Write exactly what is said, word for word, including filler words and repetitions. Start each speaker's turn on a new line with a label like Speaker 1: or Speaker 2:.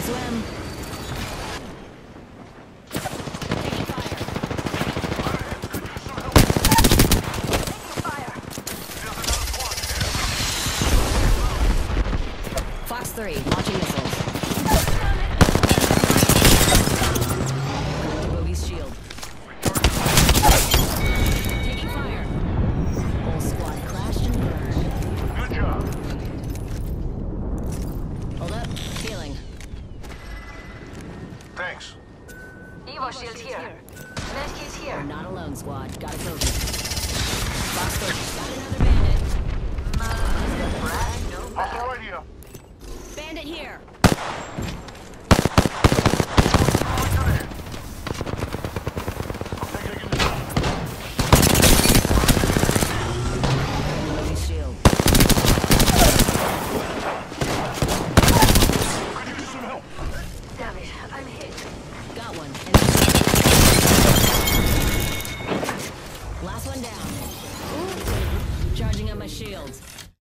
Speaker 1: swim. Taking fire. Fox three, launching missiles. Bogey's shield. Taking fire. Whole squad crashed and burned.
Speaker 2: Good job.
Speaker 1: Hold up. Healing.
Speaker 2: Thanks.
Speaker 3: Evo shield here. Medkit
Speaker 1: We're
Speaker 3: here.
Speaker 1: not alone, squad. Got a bogey. Fox three. Got another bandit.
Speaker 3: Brand new
Speaker 2: Hostile right here.
Speaker 1: Bandit here. Bogey's shield.
Speaker 2: Could use some help.
Speaker 3: Damn it, I'm hit.
Speaker 1: Got one. And last one down. Charging up my shields.